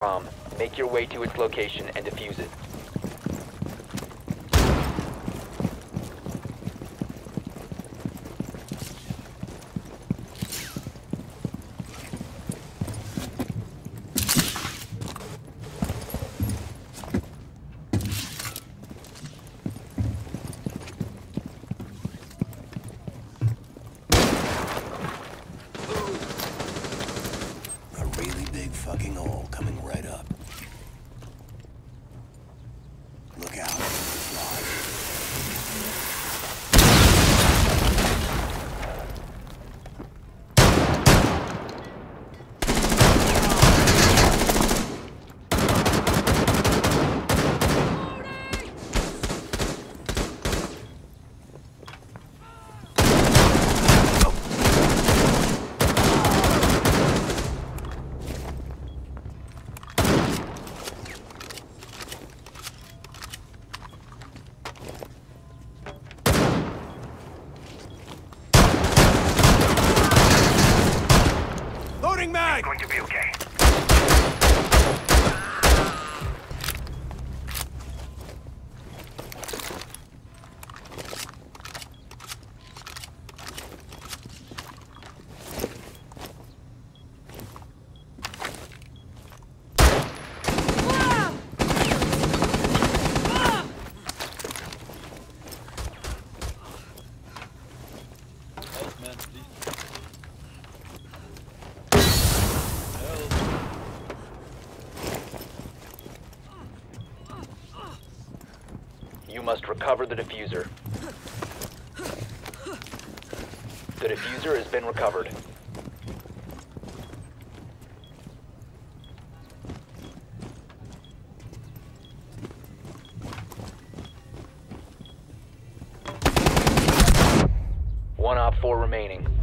Make your way to its location and defuse it. A really big fucking hole coming right up. Look out. Loading mag! Going to be okay. Help, man, please. You must recover the diffuser. The diffuser has been recovered. One Op 4 remaining.